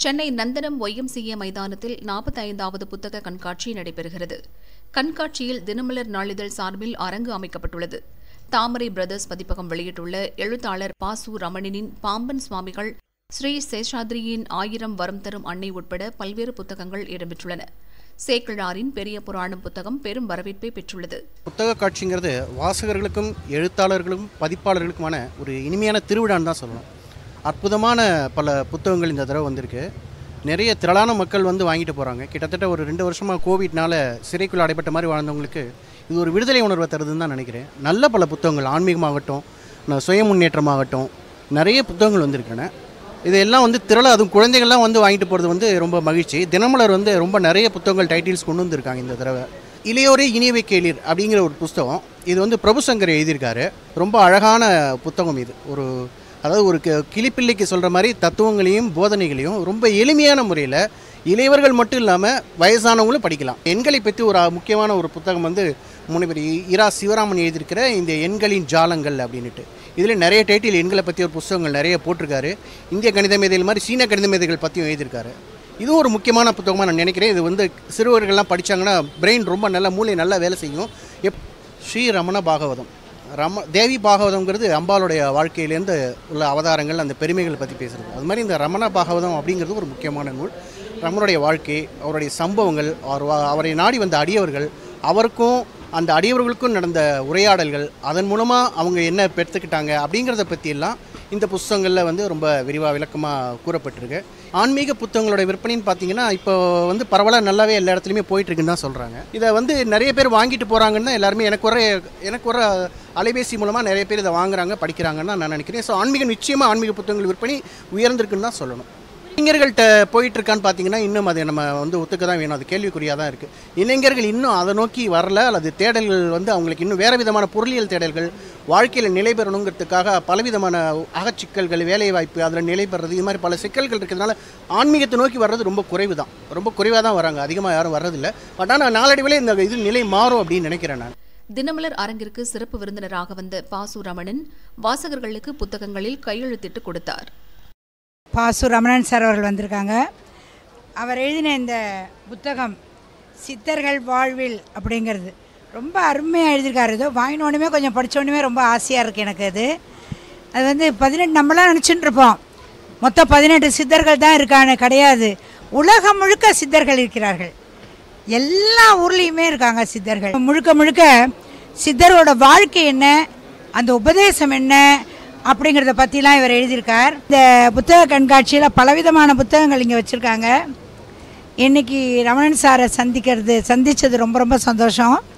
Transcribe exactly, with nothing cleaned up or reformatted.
சென்னை நந்தனம் YMCA மைதானத்தில் நாற்பத்தைந்தாவது புத்தக கண்காட்சி நடைபெறுகிறது. கண்காட்சியில் தினமலர் நாளிதழ் சார்பில் அரங்கு அமைக்கப்பட்டுள்ளது. தாமரை பிரதர்ஸ் பதிப்பகம் வெளியிட்டுள்ள எழுத்தாளர் பா சு ரமணனின் பாம்பன் சுவாமிகள், ஸ்ரீ சேஷாத்ரியின் ஆயிரம் வரம் தரும் அன்னை உட்பட பல்வேறு புத்தகங்கள் இடம்பெற்றுள்ளன. சேக்கிழாரின் பெரிய புராணம் புத்தகம் பெரும் வரவேற்பை பெற்றுள்ளது. புத்தக காட்சிங்கிறது வாசகர்களுக்கும் எழுத்தாளர்களுக்கும் பதிப்பாளர்களுக்குமான ஒரு இனிமையான திருவிழான்னு தான் சொல்லணும். அற்புதமான பல புத்தகங்கள் இந்த தடவை வந்திருக்கு. நிறைய திரளான மக்கள் வந்து வாங்கிட்டு போகிறாங்க. கிட்டத்தட்ட ஒரு ரெண்டு வருஷமாக கோவிட்னால சிறைக்குள் அடைப்பட்ட மாதிரி வாழ்ந்தவங்களுக்கு இது ஒரு விடுதலை உணர்வை தருதுன்னு தான் நினைக்கிறேன். நல்ல பல புத்தகங்கள், ஆன்மீகமாகட்டும், சுய முன்னேற்றமாகட்டும், நிறைய புத்தகங்கள் வந்திருக்கேன். இதெல்லாம் வந்து திரள அதுவும் குழந்தைகள்லாம் வந்து வாங்கிட்டு போகிறது வந்து ரொம்ப மகிழ்ச்சி. தினமலர் வந்து ரொம்ப நிறைய புத்தகங்கள் டைட்டில்ஸ் கொண்டு வந்திருக்காங்க இந்த தடவை. இளையோரே இனியவை கேளீர் அப்படிங்கிற ஒரு புத்தகம், இது வந்து பிரபுசங்கர் எழுதியிருக்காரு. ரொம்ப அழகான புத்தகம் இது. ஒரு அதாவது ஒரு கிளிப்பிள்ளைக்கு சொல்கிற மாதிரி தத்துவங்களையும் போதனைகளையும் ரொம்ப எளிமையான முறையில் இளையவர்கள் மட்டும் இல்லாமல் வயசானவங்களும் படிக்கலாம். எண்களை பற்றி ஒரு முக்கியமான ஒரு புத்தகம் வந்து முனைவர் இரா சிவராமன் எழுதியிருக்கிற இந்த எண்களின் ஜாலங்கள் அப்படின்ட்டு. இதில் நிறைய டைட்டில் எண்களை பற்றி ஒரு புத்தகங்கள் நிறைய போட்டிருக்காரு. இந்திய கணித மேதைகள் மாதிரி சீன கணித மேதைகள் பற்றியும் எழுதியிருக்காரு. இதுவும் ஒரு முக்கியமான புத்தகமாக நான் நினைக்கிறேன். இது வந்து சிறுவர்கள்லாம் படித்தாங்கன்னா பிரெயின் ரொம்ப நல்ல, மூளை நல்லா வேலை செய்யும். எப் ஸ்ரீ ரமண பாகவதம், ரம தேவி பாகவதம்ங்கிறது அம்பாளுடைய வாழ்க்கையிலேருந்து உள்ள அவதாரங்கள், அந்த பெருமைகள் பற்றி பேசுகிறது. அது மாதிரி இந்த ரமண பாகவதம் அப்படிங்கிறது ஒரு முக்கியமான நூல். ரமணுடைய வாழ்க்கை, அவருடைய சம்பவங்கள், அவர் அவரை நாடி வந்த அடியவர்கள், அவருக்கும் அந்த அடியவர்களுக்கும் நடந்த உரையாடல்கள், அதன் மூலமாக அவங்க என்ன பெற்றுக்கிட்டாங்க அப்படிங்கிறத பற்றியெல்லாம் இந்த புத்தகங்களில் வந்து ரொம்ப விரிவாக விளக்கமாக கூறப்பட்டிருக்கு. ஆன்மீக புத்தகங்களோட விற்பனைன்னு பார்த்தீங்கன்னா இப்போ வந்து பரவலாக நல்லாவே எல்லா இடத்துலையுமே போயிட்டுருக்குன்னு தான் சொல்கிறாங்க. இதை வந்து நிறைய பேர் வாங்கிட்டு போகிறாங்கன்னு தான் எல்லாருமே எனக்கு வர எனக்கு வர அலைபேசி மூலமாக நிறைய பேர் இதை வாங்குறாங்க, படிக்கிறாங்கன்னு தான் நான் நினைக்கிறேன். ஸோ ஆன்மீகம் நிச்சயமாக ஆன்மீக புத்தகங்கள் விற்பனை உயர்ந்திருக்குன்னு தான் சொல்லணும். இளைஞர்கள்ட்ட போயிட்டுருக்கான்னு பார்த்தீங்கன்னா இன்னும் அதை நம்ம வந்து ஒத்துக்க தான் வேணும். அது கேள்விக்குறியாக தான் இருக்குது. இளைஞர்கள் இன்னும் அதை நோக்கி வரல, அல்லது தேடல்கள் வந்து அவங்களுக்கு இன்னும் வேறு விதமான பொருளியல் தேடல்கள், வாழ்க்கையில் நிலை பெறணுங்கிறதுக்காக பலவிதமான அகச்சிக்கல்கள், வேலைவாய்ப்பு, அதில் நிலை பெறுறது, இது மாதிரி பல சிக்கல்கள் இருக்கிறதுனால ஆன்மீகத்தை நோக்கி வர்றது ரொம்ப குறைவு தான். ரொம்ப குறைவாக தான் வராங்க, அதிகமாக யாரும் வர்றதில்லை. பட் ஆனால் நாளடைவில் இந்த இது நிலை மாறும் அப்படின்னு நினைக்கிறேன் நான். தினமலர் அரங்கிற்கு சிறப்பு விருந்தினராக வந்த பா சு ரமணன் வாசகர்களுக்கு புத்தகங்களில் கையெழுத்திட்டு கொடுத்தார். பா சு ரமணன் சார் அவர்கள் வந்திருக்காங்க. அவர் எழுதின இந்த புத்தகம் சித்தர்கள் வாழ்வில் அப்படிங்கிறது ரொம்ப அருமையாக எழுதியிருக்காரு. ஏதோ வாங்கினோடனே கொஞ்சம் படித்தோடனே ரொம்ப ஆசையாக இருக்குது எனக்கு. அது அது வந்து பதினெட்டு நம்மளாம் நினச்சிட்டு இருப்போம் மொத்தம் பதினெட்டு சித்தர்கள் தான் இருக்கான்னு. கிடையாது, உலகம் முழுக்க சித்தர்கள் இருக்கிறார்கள். எல்லா ஊர்லேயுமே இருக்காங்க சித்தர்கள். முழுக்க முழுக்க சித்தரோட வாழ்க்கை என்ன, அந்த உபதேசம் என்ன அப்படிங்கிறத பற்றிலாம் இவர் எழுதியிருக்கார். இந்த புத்தக கண்காட்சியில் பலவிதமான புத்தகங்கள் இங்கே வச்சுருக்காங்க. இன்றைக்கி ரமணன் சாரை சந்திக்கிறது சந்தித்தது ரொம்ப ரொம்ப சந்தோஷம்.